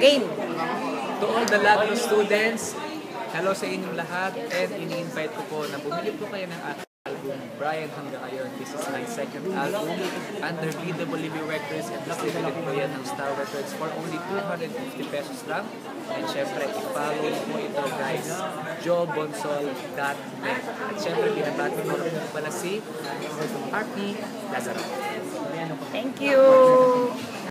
again. To all the Lagno students, hello sa inyong lahat, and ini-invite ko po na bumili po kayo ng ating album, Brian hanggang ngayon. This is my second album under BWB Records, and distributed po yan ng Star Records for only 250 pesos lang. And syempre, i-follow po ito guys, joebonsol.net. At syempre, binabati ko rin pala si RP Lazaro. Thank you!